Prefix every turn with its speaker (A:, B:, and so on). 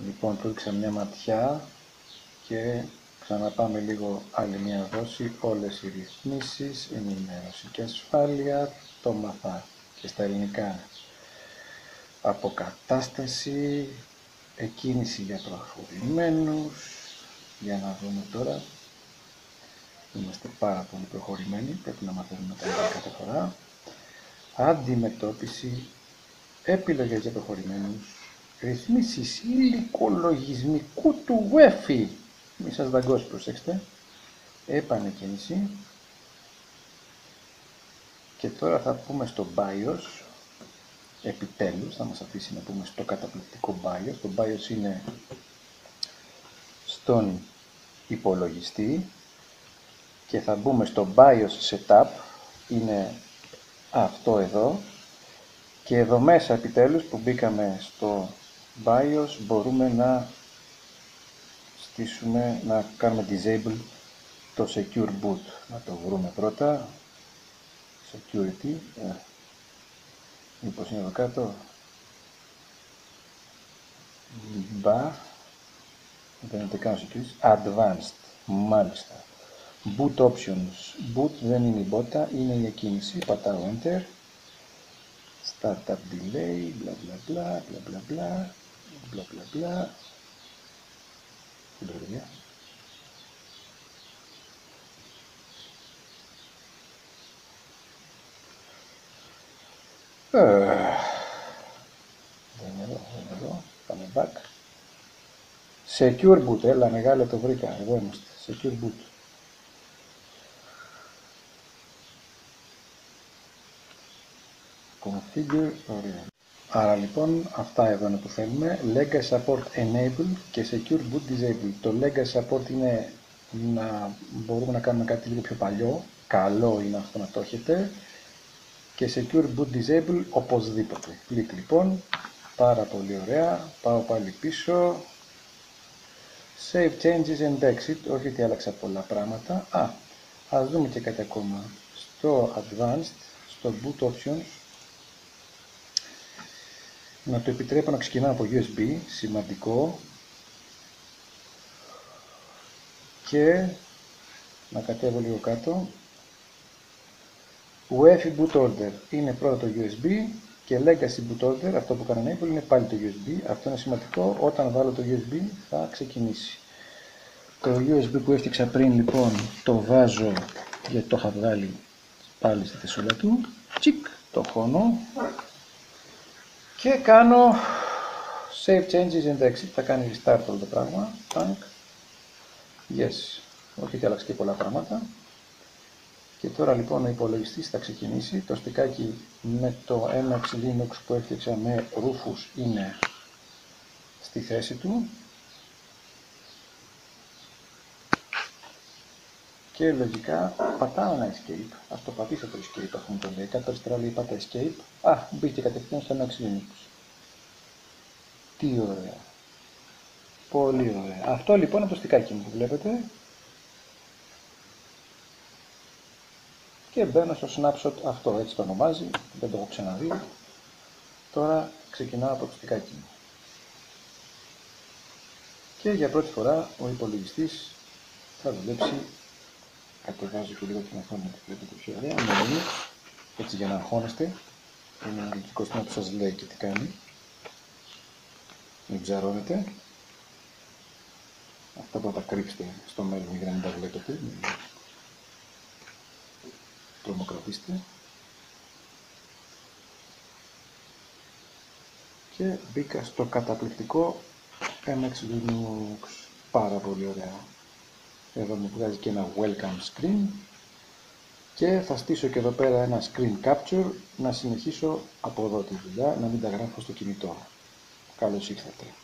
A: Λοιπόν, του έδειξα μια ματιά και ξαναπάμε λίγο άλλη μια δόση. Όλες οι ρυθμίσεις, ενημέρωση και ασφάλεια, το μαθα και στα ελληνικά. Αποκατάσταση, εκκίνηση για προχωρημένους. Για να δούμε τώρα. Είμαστε πάρα πολύ προχωρημένοι, πρέπει να μαθαίνουμε τα ίδια κάθε φορά. Αντιμετώπιση, επιλογές για προχωρημένους, ρυθμίσεις υλικολογισμικού του Wi-Fi. Μη σας δαγκώσει, προσέξτε. Επανεκκίνηση. Και τώρα θα πούμε στο BIOS. Επιτέλους θα μας αφήσει να πούμε στο καταπληκτικό BIOS. Το BIOS είναι στον υπολογιστή. Και θα μπούμε στο BIOS Setup. Είναι αυτό εδώ. Και εδώ μέσα επιτέλους που μπήκαμε στο BIOS μπορούμε να στήσουμε, να κάνουμε disable το Secure Boot. Να το βρούμε πρώτα. Security. Μήπως είναι εδώ κάτω. Δεν είναι καν security. Advanced. Μάλιστα. Boot options. Boot δεν είναι η μπότα, είναι η εκκίνηση. Πατάω Enter. Startup delay, bla bla bla, bla bla bla, bla bla bla. Δουλεύει. Δεν είναι εδώ, πάμε back. Secure boot, έλα μεγάλο το βρήκα, εδώ είμαστε, secure boot. Configure, ωραία. Άρα λοιπόν αυτά εδώ είναι που θέλουμε. Legacy Support Enable και Secure Boot Disable. Το Legacy Support είναι να μπορούμε να κάνουμε κάτι λίγο πιο παλιό. Καλό είναι αυτό να το έχετε. Και Secure Boot Disable οπωσδήποτε. Κλικ λοιπόν. Πάρα πολύ ωραία. Πάω πάλι πίσω. Save Changes and Exit. Όχι ότι άλλαξα πολλά πράγματα. Ας δούμε και κάτι ακόμα. Στο Advanced, στο Boot Options, να το επιτρέπω να ξεκινάω από USB, σημαντικό, και να κατέβω λίγο κάτω. UEFI Boot Order είναι πρώτα το USB και Legacy Boot Order, αυτό που κάνω enable, είναι πάλι το USB. Αυτό είναι σημαντικό, όταν βάλω το USB θα ξεκινήσει. Το USB που έφτιαξα πριν λοιπόν το βάζω, γιατί το είχα βγάλει πάλι στη θεσούλα του, τσικ, το χώνω. Και κάνω Save Changes and Exit. Θα κάνει restart όλο το πράγμα. Tank. Yes. Όχι ότι άλλαξε και πολλά πράγματα. Και τώρα λοιπόν ο υπολογιστής θα ξεκινήσει. Το στικάκι με το MX Linux που έφτιαξα με Rufus είναι στη θέση του. Και λογικά πατάω ένα Escape. Ας το πατήσω το Escape, αφού μου το λέει. Κάτω αριστερά λέει πάτα Escape. Μπήκε κατευθείαν στο MX Linux. Τι ωραία. Πολύ ωραία. Αυτό λοιπόν είναι το στικάκι μου που βλέπετε. Και μπαίνω στο snapshot αυτό, έτσι το ονομάζει. Δεν το έχω ξαναδεί. Τώρα ξεκινάω από το στικάκι μου. Και για πρώτη φορά ο υπολογιστής θα δουλέψει. Κατεβάζω και λίγο την οθόνη που βλέπετε πιο ωραία. Έτσι για να αγχώνεστε. Είναι ένα λογικό σύστημα που σας λέει και τι κάνει. Μην ψαρώνετε. Αυτά που θα τα κρύψετε στο μέλλον για να μην τα βλέπετε. Τρομοκρατήστε. Και μπήκα στο καταπληκτικό MX Linux. Πάρα πολύ ωραία. Εδώ μου βγάζει και ένα welcome screen. Και θα στήσω και εδώ πέρα ένα screen capture να συνεχίσω από εδώ τη δουλειά, να μην τα γράφω στο κινητό. Καλώς ήρθατε.